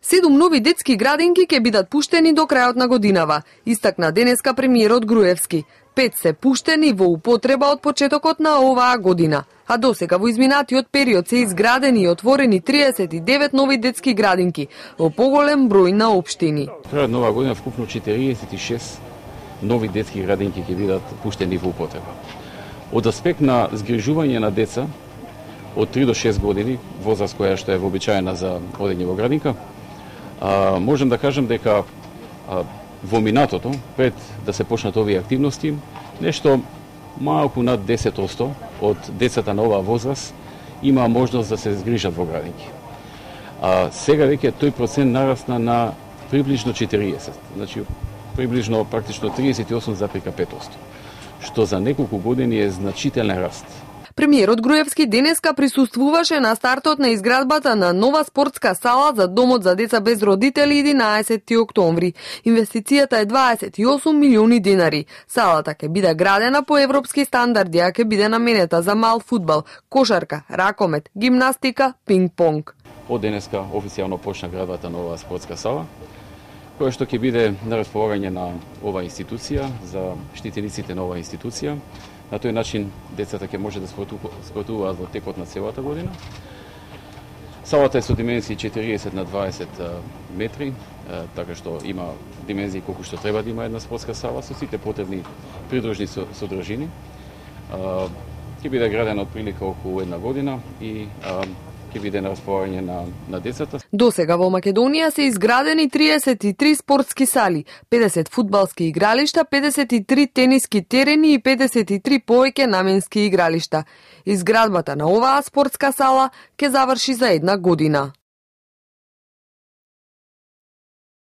7 нови детски градинки ќе бидат пуштени до крајот на годинава, истакна денеска премиерот Груевски. 5 се пуштени во употреба од почетокот на оваа година, а досега во изминатиот период се изградени и отворени 39 нови детски градинки во поголем број на општини. Крајот на оваа година вкупно 46 нови детски градинки ќе бидат пуштени во употреба. Од аспект на згрижување на деца од 3 до 6 години, возраст која што е вообичаена за одење во градинка, можам да кажам дека во минатото, пред да се почнат овие активности, нешто малку над 10% од децата на оваа возраст има можност да се згрижат во градинки. Сега веќе тој процент нарасна на приближно 40, значи приближно практично 38,5%, што за неколку години е значителен раст. Премиерот Груевски денеска присуствуваше на стартот на изградбата на нова спортска сала за домот за деца без родители 11 октомври. Инвестицијата е 28 милиони денари. Салата ќе биде градена по европски стандарди, а ќе биде наменета за мал фудбал, кошарка, ракомет, гимнастика, пинг-понг. Од денеска официјално почна градбата на оваа спортска сала, која што ќе биде на располагање на оваа институција за штитениците на оваа институција. На тој начин децата ќе може да спортуваат во текот на целата година. Салата е со димензии 40 на 20 метри, така што има димензии колку што треба да има една спортска сала со сите потребни придружни содржини. Ќе биде градена отприлика околу една година и ќе биде на располагање на децата. Досега во Македонија се изградени 33 спортски сали, 50 фудбалски игралишта, 53 тениски терени и 53 повеќе наменски игралишта. Изградбата на оваа спортска сала ќе заврши за една година.